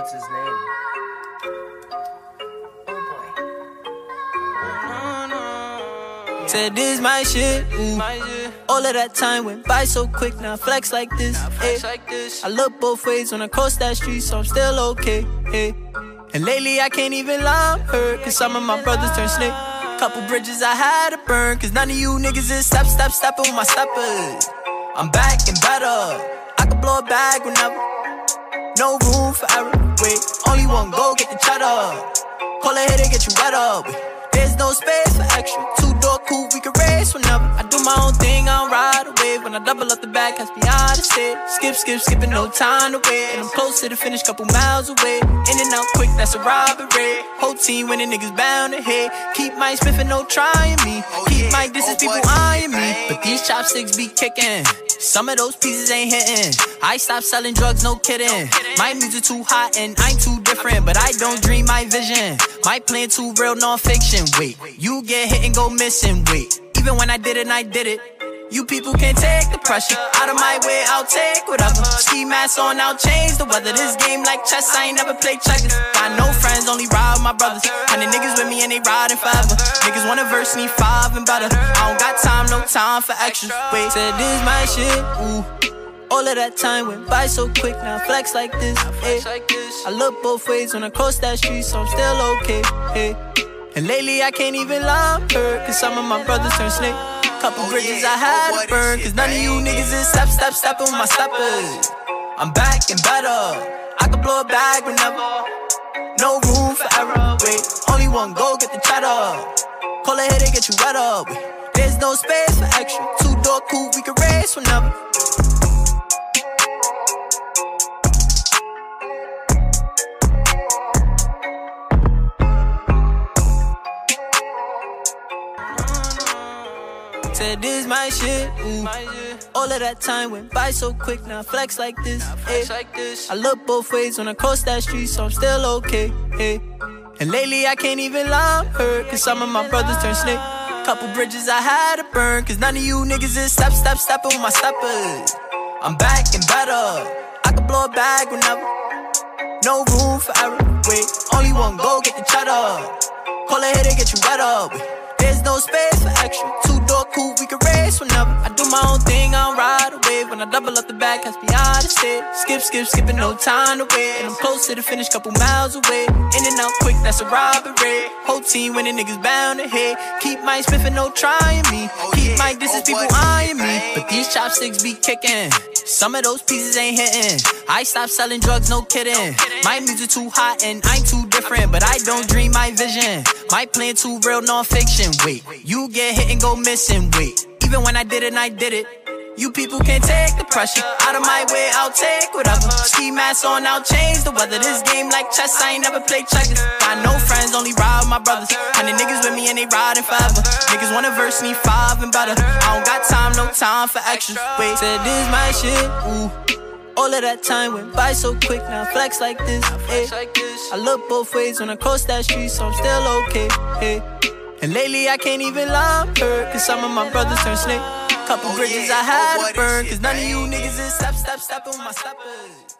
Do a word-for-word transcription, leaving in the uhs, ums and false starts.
What's his name? Said this my shit, ooh. All of that time went by so quick, now I flex like this, hey. I look both ways when I cross that street, so I'm still okay, hey. And lately I can't even lie, hurt, cause some of my brothers turned snake. Couple bridges I had to burn, cause none of you niggas is step, step, stepping with my steppers. I'm back and better, I can blow a bag whenever. No room for error, wait, only one go get the cheddar. Call a hit and get you wetter, wait. There's no space for extra. Two-door coupe, we can race whenever. I do my own thing, I don't ride away. When I double up the back, has me out of state. Skip, skip, skipping, no time to wait. And I'm close to the finish, couple miles away. In and out quick, that's a robbery. Whole team winning, niggas bound to hate. Keep Mike Smith and no trying me. Keep Mike, this is people eyeing me. But these chopsticks be kicking. Some of those pieces ain't hitting. I stopped selling drugs, no kidding. My music too hot and I'm too different. But I don't dream my vision. My plan too real, non-fiction. Wait, you get hit and go missing. Wait, even when I did it, I did it. You people can't take the pressure. Out of my way, I'll take whatever. Ski mask on, I'll change the weather. This game like chess, I ain't never played checkers. Got no friends, only ride with my brothers. Hundred niggas with me and they riding forever. Niggas wanna verse me five and better. I don't got time, no time for extras. Wait, said this my shit, ooh. All of that time went by so quick, now I flex like this, hey. I look both ways when I cross that street, so I'm still okay, hey. And lately I can't even lie, hurt, cause some of my brothers turned snake. Couple bridges I had to burn, cause none of you niggas is step, step, stepping with my steppers. I'm back and better, I can blow a bag whenever. No room for error, wait, only one go get the cheddar. Call a hit and get you wetter, wait. There's no space for extra, two-door coupe, we can race whenever. Said this my shit, ooh. All of that time went by so quick, now I flex like this, hey. I look both ways when I cross that street, so I'm still okay, hey. And lately I can't even lie, hurt, cause some of my brothers turned snake. Couple bridges I had to burn, cause none of you niggas is step, step, stepping with my steppers. I'm back and better, I can blow a bag whenever. No room for error, wait, only one go get the cheddar. Call a hit and get you wetter, wait. There's no space for extra. Two-door coupe, we can race whenever. I do my own thing, I don't ride away. When I double up the back, has me out of state. Skip, skip, skipping, no time to wait. And I'm close to the finish, couple miles away. In and out quick, that's a robbery. Whole team winning, niggas bound to hate. Keep Mike Smith and no trying me. Keep Mike, this is people eyeing me. But these chopsticks be kicking. Some of those pieces ain't hitting. I stopped selling drugs, no kidding. My music too hot and I'm too different. But I don't dream my vision. My plan too real, non-fiction. Wait, you get hit and go missing. Wait, even when I did it, I did it. You people can't take the pressure. Out of my way, I'll take whatever. Ski mask on, I'll change the weather. This game like chess, I ain't never played checkers. Got no friends, only ride with my brothers. Hundred niggas with me and they riding forever. Niggas wanna verse me five and better. I don't got time, no time for extras. Wait, said this my shit, ooh. All of that time went by so quick, now I flex like this, hey. I look both ways when I cross that street, so I'm still okay, hey. And lately I can't even lie, hurt, cause some of my brothers turned snake. Couple bridges I had to burn, cause none of you niggas is step, step, stepping with my steppers.